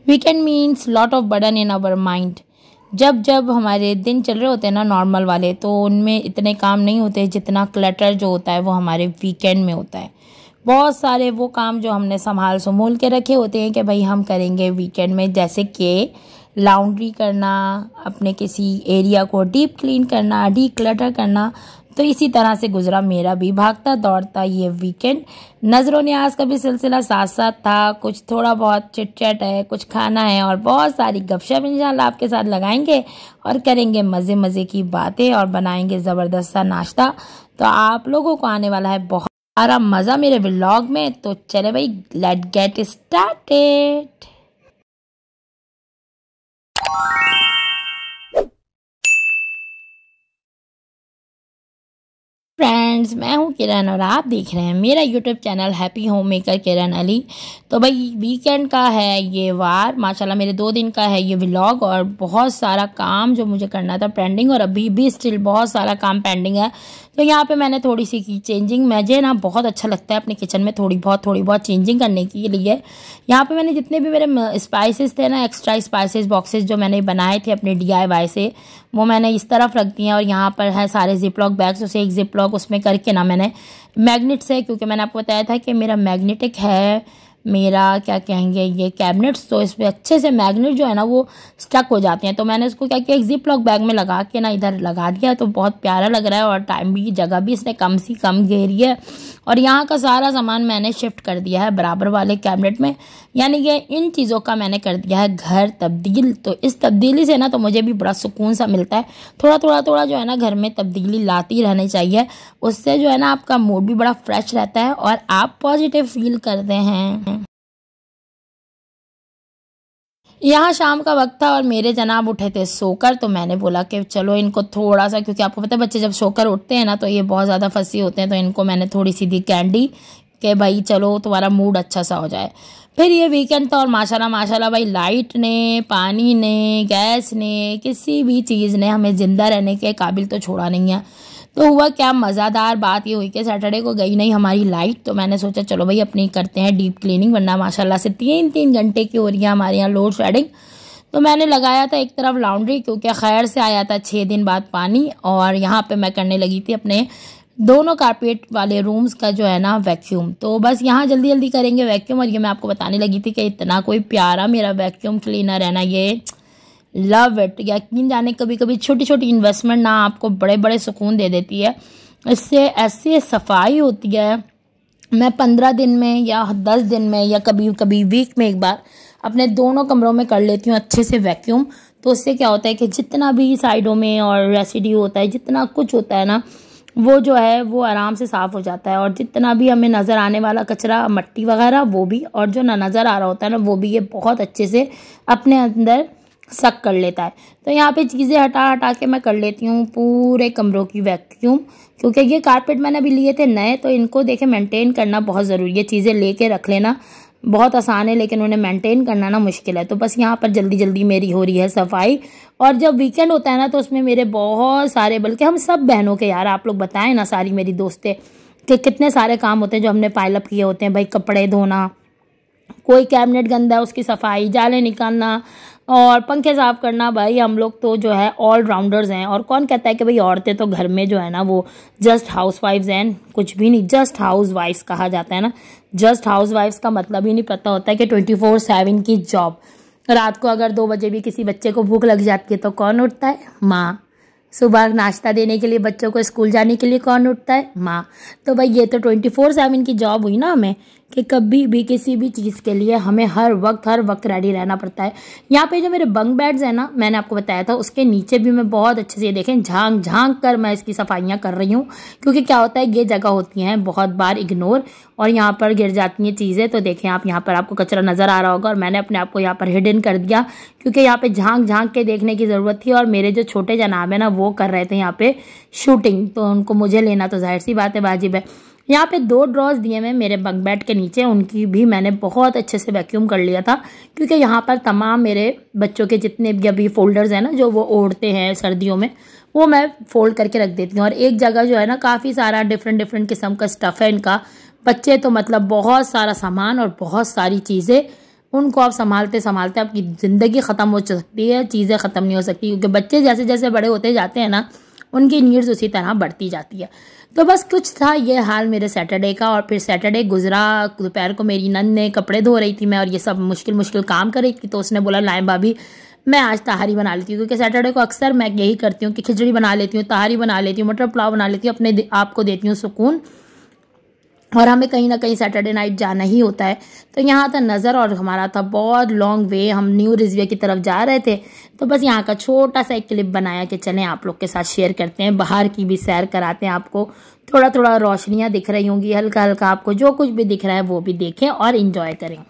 Weekend means lot of burden in our mind. जब जब हमारे दिन चल रहे होते हैं ना नॉर्मल वाले, तो उनमें इतने काम नहीं होते जितना क्लटर जो होता है वो हमारे वीकेंड में होता है। बहुत सारे वो काम जो हमने संभाल संभूल के रखे होते हैं कि भाई हम करेंगे वीकेंड में, जैसे कि लॉन्ड्री करना, अपने किसी एरिया को डीप क्लीन करना, डी क्लटर करना। तो इसी तरह से गुजरा मेरा भी भागता दौड़ता ये वीकेंड। नजरों न्याज का भी सिलसिला साथ साथ था, कुछ थोड़ा बहुत चिट चैट है, कुछ खाना है और बहुत सारी गपशप इंशाल्लाह आपके साथ लगाएंगे और करेंगे मज़े मज़े की बातें और बनाएंगे ज़बरदस्त सा नाश्ता। तो आप लोगों को आने वाला है बहुत सारा मज़ा मेरे व्लॉग में। तो चले भाई, लेट गेट स्टार्टेड। फ्रेंड्स, मैं हूँ किरण और आप देख रहे हैं मेरा YouTube channel happy home maker Kiran Ali. तो भाई वीकेंड का है ये वार, माशाल्लाह मेरे 2 दिन का है ये व्लॉग और बहुत सारा काम जो मुझे करना था पेंडिंग, और अभी भी स्टिल बहुत सारा काम पेंडिंग है। तो यहाँ पे मैंने थोड़ी सी की चेंजिंग। मुझे ना बहुत अच्छा लगता है अपने किचन में थोड़ी बहुत चेंजिंग करने के लिए। यहाँ पे मैंने जितने भी मेरे स्पाइसेस थे ना, एक्स्ट्रा स्पाइसेस बॉक्सेस जो मैंने बनाए थे अपने DIY से, वो मैंने इस तरफ रख दिए हैं। और यहाँ पर है सारे जिपलॉक बैग्स, उसे एक जिपलॉक उसमें करके ना मैंने मैग्नेट से, क्योंकि मैंने आपको बताया था कि मेरा मैग्नेटिक है, मेरा क्या कहेंगे ये कैबिनेट्स, तो इसमें अच्छे से मैग्नेट जो है ना वो स्टक हो जाते हैं। तो मैंने इसको क्या किया, एक जिप लॉक बैग में लगा के ना इधर लगा दिया। तो बहुत प्यारा लग रहा है और टाइम भी, जगह भी इसने कम घेरी है। और यहाँ का सारा सामान मैंने शिफ्ट कर दिया है बराबर वाले कैबिनेट में, यानी कि इन चीज़ों का मैंने कर दिया है घर तब्दील। तो इस तब्दीली से ना तो मुझे भी बड़ा सुकून सा मिलता है। थोड़ा जो है ना घर में तब्दीली लाती रहनी चाहिए, उससे जो है ना आपका मूड भी बड़ा फ्रेश रहता है और आप पॉजिटिव फील करते हैं। यहाँ शाम का वक्त था और मेरे जनाब उठे थे सोकर। तो मैंने बोला कि चलो इनको थोड़ा सा, क्योंकि आपको पता है बच्चे जब सोकर उठते हैं ना तो ये बहुत ज़्यादा फंसी होते हैं, तो इनको मैंने थोड़ी सी दी कैंडी कि भाई चलो तुम्हारा मूड अच्छा सा हो जाए। फिर ये वीकेंड था और माशाल्लाह भाई लाइट ने, पानी ने, गैस ने, किसी भी चीज़ ने हमें ज़िंदा रहने के काबिल तो छोड़ा नहीं है। तो हुआ क्या, मज़ेदार बात ये हुई कि सैटरडे को गई नहीं हमारी लाइट। तो मैंने सोचा चलो भाई अपनी करते हैं डीप क्लीनिंग, वरना माशाल्लाह से 3 घंटे की हो रही है हमारे यहाँ लोड शेडिंग। तो मैंने लगाया था एक तरफ लॉन्ड्री, क्योंकि खैर से आया था 6 दिन बाद पानी, और यहाँ पे मैं करने लगी थी अपने दोनों कारपेट वाले रूम्स का जो है ना वैक्यूम। तो बस यहाँ जल्दी करेंगे वैक्यूम। और ये मैं आपको बताने लगी थी कि इतना कोई प्यारा मेरा वैक्यूम क्लीनर है ना, ये लव इट। यकीन जाने कभी कभी छोटी छोटी इन्वेस्टमेंट ना आपको बड़े बड़े सुकून दे देती है। इससे ऐसी सफाई होती है। मैं 15 दिन में या 10 दिन में या कभी कभी वीक में एक बार अपने दोनों कमरों में कर लेती हूँ अच्छे से वैक्यूम। तो उससे क्या होता है कि जितना भी साइडों में और रेसिड्यू होता है, जितना कुछ होता है ना, वो जो है वो आराम से साफ़ हो जाता है। और जितना भी हमें नज़र आने वाला कचरा, मट्टी वगैरह, वो भी, और जो ना नज़र आ रहा होता है ना, वो भी ये बहुत अच्छे से अपने अंदर सक कर लेता है। तो यहाँ पे चीज़ें हटा के मैं कर लेती हूँ पूरे कमरों की वैक्यूम, क्योंकि ये कारपेट मैंने अभी लिए थे नए, तो इनको देखे मेंटेन करना बहुत ज़रूरी है। चीज़ें लेके रख लेना बहुत आसान है, लेकिन उन्हें मेंटेन करना ना मुश्किल है। तो बस यहाँ पर जल्दी मेरी हो रही है सफाई। और जब वीकेंड होता है ना तो उसमें मेरे बहुत सारे, बल्कि हम सब बहनों के, यार आप लोग बताएं ना, सारी मेरी दोस्तें, कि कितने सारे काम होते हैं जो हमने पाइल अप किए होते हैं। भाई कपड़े धोना, कोई कैबिनेट गंदा है उसकी सफाई, जाले निकालना और पंखे साफ करना। भाई हम लोग तो जो है ऑल राउंडर्स हैं। और कौन कहता है कि भाई औरतें तो घर में जो है ना वो जस्ट हाउस वाइफ्स हैं, कुछ भी नहीं। जस्ट हाउस वाइफ्स कहा जाता है ना, जस्ट हाउस वाइफ्स का मतलब ही नहीं पता होता है कि 24/7 की जॉब। रात को अगर 2 बजे भी किसी बच्चे को भूख लग जाती है तो कौन उठता है? माँ। सुबह नाश्ता देने के लिए बच्चों को स्कूल जाने के लिए कौन उठता है? माँ। तो भाई ये तो 24/7 की जॉब हुई ना हमें, कि कभी भी किसी भी चीज़ के लिए हमें हर वक्त रेडी रहना पड़ता है। यहाँ पे जो मेरे बंक बेड्स हैं ना, मैंने आपको बताया था, उसके नीचे भी मैं बहुत अच्छे से देखें झांक कर मैं इसकी सफाइयाँ कर रही हूँ। क्योंकि क्या होता है, ये जगह होती हैं बहुत बार इग्नोर और यहाँ पर गिर जाती हैं चीज़ें। तो देखें आप, यहाँ पर आपको कचरा नज़र आ रहा होगा और मैंने अपने आप को यहाँ पर हिडन कर दिया, क्योंकि यहाँ पे झांक के देखने की ज़रूरत थी। और मेरे जो छोटे जनाब है ना, वो कर रहे थे यहाँ पे शूटिंग, तो उनको मुझे लेना तो जाहिर सी बात है वाजिब है। यहाँ पे 2 ड्रॉज दिए हैं मेरे बंक बेड के नीचे, उनकी भी मैंने बहुत अच्छे से वैक्यूम कर लिया था, क्योंकि यहाँ पर तमाम मेरे बच्चों के जितने भी अभी फोल्डर्स हैं ना जो वो ओढ़ते हैं सर्दियों में, वो मैं फोल्ड करके रख देती हूँ। और एक जगह जो है ना काफ़ी सारा डिफरेंट किस्म का स्टफ़ है इनका। बच्चे तो मतलब बहुत सारा सामान और बहुत सारी चीज़ें उनको आप संभालते संभालते आपकी ज़िंदगी ख़त्म हो सकती है, चीज़ें ख़त्म नहीं हो सकती, क्योंकि बच्चे जैसे जैसे बड़े होते जाते हैं ना, उनकी नीड्स उसी तरह बढ़ती जाती है। तो बस कुछ था ये हाल मेरे सैटरडे का। और फिर सैटरडे गुजरा, दोपहर को मेरी नंद ने कपड़े धो रही थी मैं, और ये सब मुश्किल काम कर रही थी, तो उसने बोला लाएं भाभी मैं आज तहारी बना लेती हूँ, क्योंकि सैटरडे को अक्सर मैं यही करती हूँ कि खिचड़ी बना लेती हूँ, तहारी बना लेती हूँ, मटर पुलाव बना लेती हूँ, अपने आप को देती हूँ सुकून। और हमें कहीं ना कहीं सैटरडे नाइट जाना ही होता है। तो यहाँ था नज़र, और हमारा था बहुत लॉन्ग वे, हम न्यू रिजवे की तरफ जा रहे थे। तो बस यहाँ का छोटा सा एक क्लिप बनाया कि चलें आप लोग के साथ शेयर करते हैं, बाहर की भी सैर कराते हैं आपको, थोड़ा थोड़ा रोशनियाँ दिख रही होंगी, हल्का हल्का आपको जो कुछ भी दिख रहा है वो भी देखें और इंजॉय करें।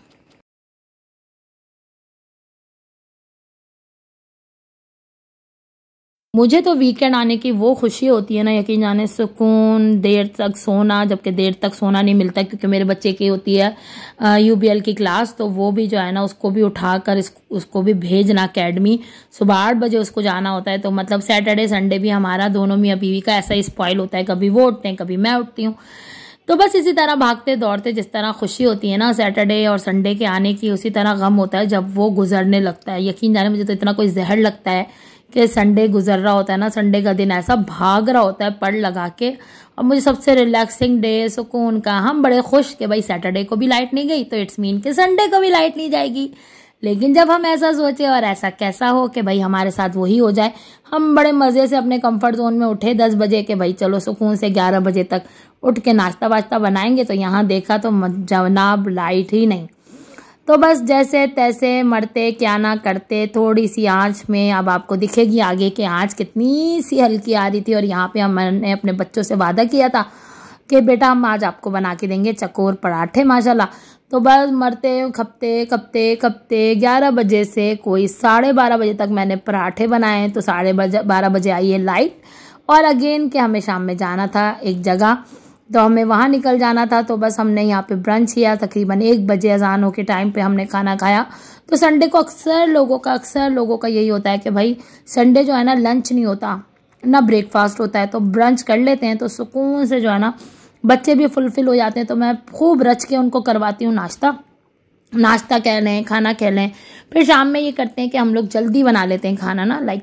मुझे तो वीकेंड आने की वो खुशी होती है ना, यकीन जाने, सुकून, देर तक सोना, जबकि देर तक सोना नहीं मिलता, क्योंकि मेरे बच्चे की होती है यूबीएल की क्लास, तो वो भी जो है ना उसको भी उठाकर उसको भी भेजना अकेडमी, सुबह 8 बजे उसको जाना होता है। तो मतलब सैटरडे संडे भी हमारा दोनों मियाँ बीवी का ऐसा ही स्पॉइल होता है, कभी वो उठते हैं कभी मैं उठती हूँ। तो बस इसी तरह भागते दौड़ते, जिस तरह खुशी होती है ना सैटरडे और संडे के आने की, उसी तरह गम होता है जब वो गुजरने लगता है। यकीन जाने मुझे तो इतना कोई जहर लगता है कि संडे गुजर रहा होता है ना, संडे का दिन ऐसा भाग रहा होता है पड़ लगा के, और मुझे सबसे रिलैक्सिंग डे, सुकून का, हम बड़े खुश कि भाई सैटरडे को भी लाइट नहीं गई तो इट्स मीन कि संडे को भी लाइट नहीं जाएगी। लेकिन जब हम ऐसा सोचे और ऐसा कैसा हो कि भाई हमारे साथ वही हो जाए, हम बड़े मज़े से अपने कंफर्ट जोन में उठे 10 बजे के भाई चलो सुकून से 11 बजे तक उठ के नाश्ता वाश्ता बनाएंगे, तो यहाँ देखा तो जनाब लाइट ही नहीं। तो बस जैसे तैसे मरते क्या ना करते, थोड़ी सी आँच में, अब आपको दिखेगी आगे कि आँच कितनी सी हल्की आ रही थी। और यहाँ पे हमने अपने बच्चों से वादा किया था कि बेटा हम आज आपको बना के देंगे चकोर पराठे माशाल्लाह। तो बस मरते खपते कपते कपते 11 बजे से कोई 12:30 बजे तक मैंने पराठे बनाए, तो 12:30 बजे आई है लाइट। और अगेन कि हमें शाम में जाना था एक जगह, तो हमें वहाँ निकल जाना था। तो बस हमने यहाँ पे ब्रंच किया, तकरीबन 1 बजे अजानों के टाइम पे हमने खाना खाया। तो संडे को अक्सर लोगों का यही होता है कि भाई संडे जो है ना लंच नहीं होता ना ब्रेकफास्ट होता है, तो ब्रंच कर लेते हैं, तो सुकून से जो है ना बच्चे भी फुलफिल हो जाते हैं। तो मैं खूब रच के उनको करवाती हूँ नाश्ता कह लें, खाना कह लें। फिर शाम में ये करते हैं कि हम लोग जल्दी बना लेते हैं खाना ना, लाइक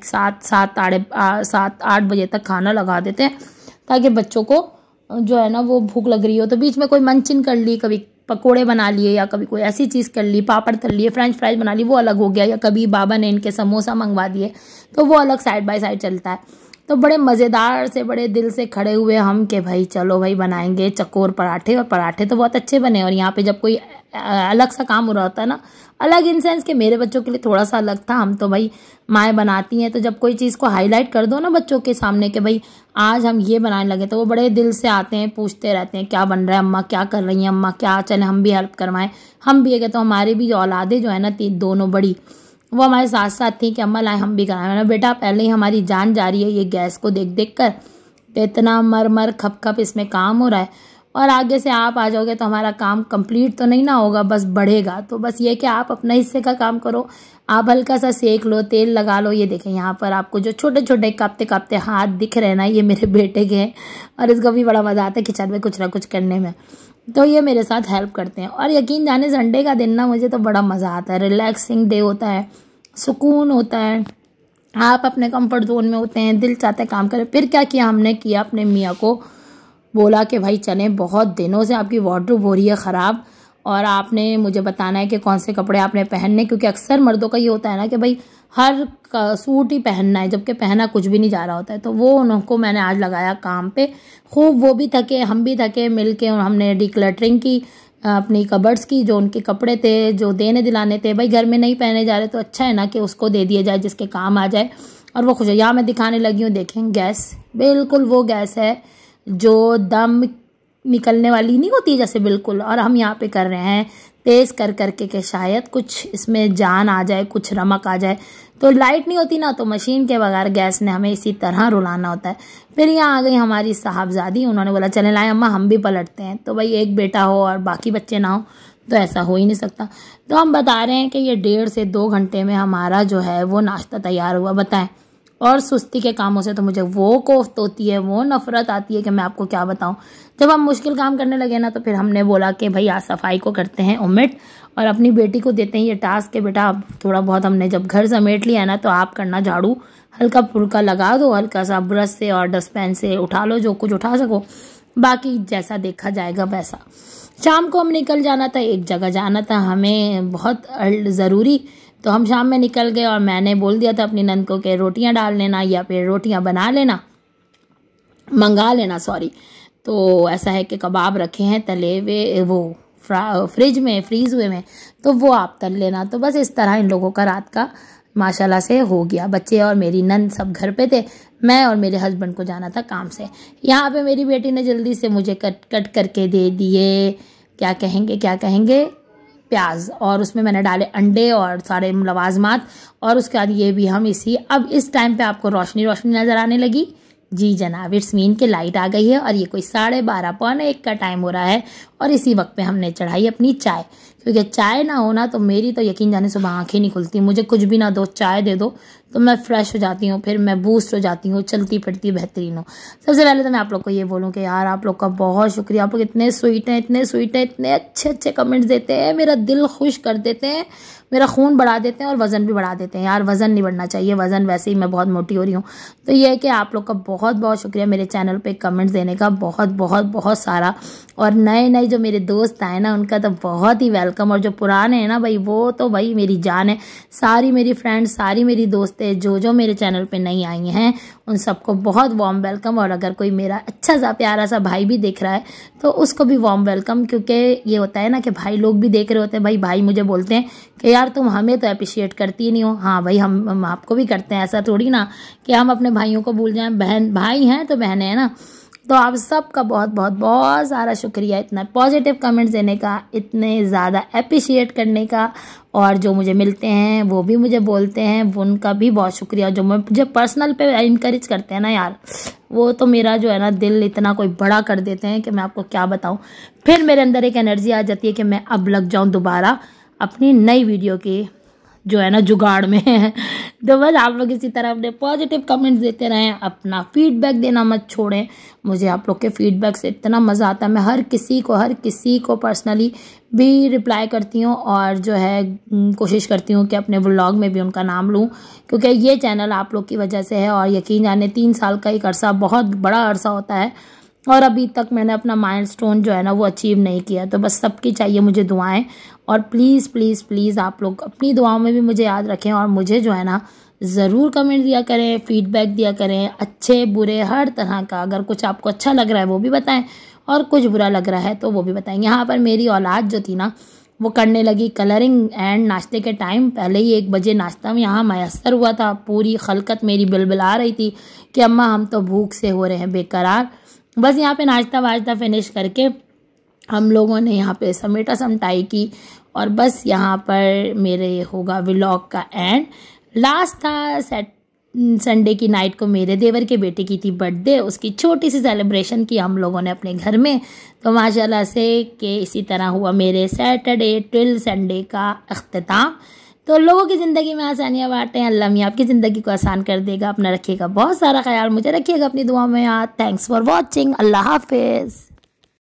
7-8 बजे तक खाना लगा देते हैं, ताकि बच्चों को जो है ना वो भूख लग रही हो तो बीच में कोई मंचिन कर ली, कभी पकोड़े बना लिए, या कभी कोई ऐसी चीज़ कर ली, पापड़ तल लिए, फ्रेंच फ्राइज बना ली, वो अलग हो गया, या कभी बाबा ने इनके समोसा मंगवा दिए, तो वो अलग साइड बाय साइड चलता है। तो बड़े मज़ेदार से, बड़े दिल से खड़े हुए हम कि भाई चलो भाई बनाएंगे चकोर पराठे, और पराठे तो बहुत अच्छे बने। और यहाँ पे जब कोई अलग सा काम हो रहा होता है ना, अलग इन सेंस कि मेरे बच्चों के लिए थोड़ा सा अलग था, हम तो भाई माएँ बनाती हैं, तो जब कोई चीज़ को हाईलाइट कर दो ना बच्चों के सामने कि भाई आज हम ये बनाने लगे, तो वो बड़े दिल से आते हैं, पूछते रहते हैं क्या बन रहा है अम्मा, क्या कर रही हैं अम्मा, क्या चले हम भी हेल्प करवाएं। हम भी ये कहते हैं, हमारी भी औलादे जो है ना दोनों बड़ी, वो हमारे साथ साथ थी कि अम्मा लाए हम भी कराएं। मैंने बेटा पहले ही हमारी जान जा रही है ये गैस को देख देख कर, तो इतना मर खप खप इसमें काम हो रहा है, और आगे से आप आ जाओगे तो हमारा काम कंप्लीट तो नहीं ना होगा, बस बढ़ेगा। तो बस ये कि आप अपना हिस्से का काम करो, आप हल्का सा सेक लो, तेल लगा लो। ये देखें यहाँ पर आपको जो छोटे छोटे कांपते कांपते हाथ दिख रहे हैं ना, ये मेरे बेटे के हैं, और इसको भी बड़ा मज़ा आता है किचन में कुछ ना कुछ करने में, तो ये मेरे साथ हेल्प करते हैं। और यकीन जाने संडे का दिन ना मुझे तो बड़ा मज़ा आता है, रिलैक्सिंग डे होता है, सुकून होता है, आप अपने कंफर्ट जोन में होते हैं, दिल चाहता है काम करें। फिर क्या किया हमने किया, अपने मियाँ को बोला कि भाई चलें, बहुत दिनों से आपकी वार्डरोब हो रही है ख़राब, और आपने मुझे बताना है कि कौन से कपड़े आपने पहनने, क्योंकि अक्सर मर्दों का ये होता है ना कि भाई हर सूट ही पहनना है, जबकि पहना कुछ भी नहीं जा रहा होता है। तो वो उनको मैंने आज लगाया काम पे, खूब वो भी थके हम भी थके, मिल के हमने डिक्लटरिंग की अपनी कबर्ड्स की, जो उनके कपड़े थे जो देने दिलाने थे, भाई घर में नहीं पहने जा रहे तो अच्छा है ना कि उसको दे दिया जाए जिसके काम आ जाए, और वो खुश है। यहाँ मैं दिखाने लगी हूँ, देखें गैस, बिल्कुल वो गैस है जो दम निकलने वाली नहीं होती जैसे, बिल्कुल। और हम यहाँ पे कर रहे हैं तेज़ कर करके कि शायद कुछ इसमें जान आ जाए, कुछ रमक आ जाए। तो लाइट नहीं होती ना, तो मशीन के बगैर गैस ने हमें इसी तरह रुलाना होता है। फिर यहाँ आ गई हमारी साहबजादी, उन्होंने बोला चले लाए अम्मा हम भी पलटते हैं। तो भाई एक बेटा हो और बाकी बच्चे ना हो तो ऐसा हो ही नहीं सकता। तो हम बता रहे हैं कि ये 1.5 से 2 घंटे में हमारा जो है वो नाश्ता तैयार हुआ, बताएं। और सुस्ती के कामों से तो मुझे वो कोफ्त होती है, वो नफरत आती है कि मैं आपको क्या बताऊं। जब हम मुश्किल काम करने लगे ना, तो फिर हमने बोला कि भाई आज सफाई को करते हैं ओमिट, और अपनी बेटी को देते हैं ये टास्क के बेटा अब थोड़ा बहुत हमने जब घर समेट लिया है ना तो आप करना झाड़ू हल्का फुल्का लगा दो, हल्का सा ब्रश से और डस्टबिन से उठा लो जो कुछ उठा सको, बाकी जैसा देखा जाएगा वैसा। शाम को हम निकल जाना था, एक जगह जाना था हमें बहुत ज़रूरी, तो हम शाम में निकल गए और मैंने बोल दिया था अपनी नंद को कि रोटियां डाल लेना या फिर रोटियां बना लेना, मंगा लेना सॉरी। तो ऐसा है कि कबाब रखे हैं तले हुए वो फ्रिज में फ्रीज हुए में, तो वो आप तल लेना। तो बस इस तरह इन लोगों का रात का माशाल्लाह से हो गया। बच्चे और मेरी नंद सब घर पे थे, मैं और मेरे हस्बैंड को जाना था काम से। यहाँ पे मेरी बेटी ने जल्दी से मुझे कट करके दे दिए क्या कहेंगे प्याज, और उसमें मैंने डाले अंडे और सारे लवाजमात, और उसके बाद ये भी हम अब इस टाइम पे आपको रोशनी नज़र आने लगी। जी जनाब, इट्स मीन के लाइट आ गई है और ये कोई 12:30 पौने 1 का टाइम हो रहा है, और इसी वक्त पे हमने चढ़ाई अपनी चाय, क्योंकि चाय ना होना तो मेरी तो यकीन जाने सुबह आंखें नहीं खुलती। मुझे कुछ भी ना दो, चाय दे दो तो मैं फ्रेश हो जाती हूँ, फिर मैं बूस्ट हो जाती हूँ, चलती फिरती बेहतरीन हूँ। सबसे पहले तो मैं आप लोग को ये बोलूँ कि यार आप लोग का बहुत शुक्रिया, आप लोग इतने स्वीट हैं, इतने अच्छे कमेंट्स देते हैं, मेरा दिल खुश कर देते हैं, मेरा खून बढ़ा देते हैं और वज़न भी बढ़ा देते हैं। यार वज़न नहीं बढ़ना चाहिए, वज़न वैसे ही मैं बहुत मोटी हो रही हूँ। तो ये है कि आप लोग का बहुत शुक्रिया मेरे चैनल पे कमेंट्स देने का, बहुत सारा। और नए जो मेरे दोस्त आए ना उनका तो बहुत ही वेलकम, और जो पुराने हैं ना भाई वो तो भाई मेरी जान है। सारी मेरी फ्रेंड्स, सारी मेरी दोस्तें जो मेरे चैनल पे नई आई हैं उन सबको बहुत वार्म वेलकम। और अगर कोई मेरा अच्छा सा प्यारा सा भाई भी देख रहा है तो उसको भी वार्म वेलकम, क्योंकि ये होता है ना कि भाई लोग भी देख रहे होते हैं। भाई मुझे बोलते हैं कि यार तुम हमें तो अप्रिशिएट करती नहीं हो। हाँ भाई हम आपको भी करते हैं, ऐसा थोड़ी ना कि हम अपने भाइयों को भूल जाएं। भाई हैं तो बहनें हैं ना। तो आप सबका बहुत सारा शुक्रिया, इतना पॉजिटिव कमेंट्स देने का, इतने ज़्यादा अप्रिशिएट करने का, और जो मुझे मिलते हैं वो भी मुझे बोलते हैं उनका भी बहुत शुक्रिया। जो मुझे पर्सनल पे इनकरेज करते हैं ना यार, वो तो मेरा जो है ना दिल इतना कोई बड़ा कर देते हैं कि मैं आपको क्या बताऊं। फिर मेरे अंदर एक एनर्जी आ जाती है कि मैं अब लग जाऊं दोबारा अपनी नई वीडियो की जो है ना जुगाड़ में। तो बस आप लोग इसी तरह अपने पॉजिटिव कमेंट्स देते रहें, अपना फीडबैक देना मत छोड़ें। मुझे आप लोग के फीडबैक से इतना मज़ा आता है, मैं हर किसी को पर्सनली भी रिप्लाई करती हूँ, और जो है कोशिश करती हूँ कि अपने व्लॉग में भी उनका नाम लूँ, क्योंकि ये चैनल आप लोग की वजह से है। और यकीन जाने 3 साल का एक अरसा बहुत बड़ा अरसा होता है, और अभी तक मैंने अपना माइलस्टोन जो है ना वो अचीव नहीं किया। तो बस सबकी चाहिए मुझे दुआएं, और प्लीज़ आप लोग अपनी दुआओं में भी मुझे याद रखें, और मुझे जो है ना ज़रूर कमेंट दिया करें, फीडबैक दिया करें, अच्छे बुरे हर तरह का। अगर कुछ आपको अच्छा लग रहा है वो भी बताएं, और कुछ बुरा लग रहा है तो वो भी बताएं। यहाँ पर मेरी औलाद जो थी ना वो करने लगी कलरिंग एंड नाश्ते के टाइम। पहले ही 1 बजे नाश्ता में यहाँ मैसर हुआ था, पूरी खलकत मेरी बिलबिला रही थी कि अम्मा हम तो भूख से हो रहे हैं बेकरार। बस यहाँ पे नाश्ता वाश्ता फिनिश करके हम लोगों ने यहाँ पे समेटा समटाई की, और बस यहाँ पर मेरे होगा व्लॉग का एंड। लास्ट था संडे की नाइट को मेरे देवर के बेटे की थी बर्थडे, उसकी छोटी सी सेलिब्रेशन की हम लोगों ने अपने घर में। तो माशाल्लाह से कि इसी तरह हुआ मेरे सैटरडे टिल संडे का अख्तिताम। तो लोगों की ज़िंदगी में आसानियाँ बांटें, अल्लाह मियां आपकी ज़िंदगी को आसान कर देगा। अपना रखिएगा बहुत सारा ख्याल, मुझे रखिएगा अपनी दुआ में याद। थैंक्स फॉर वॉचिंग, अल्लाह हाफिज़।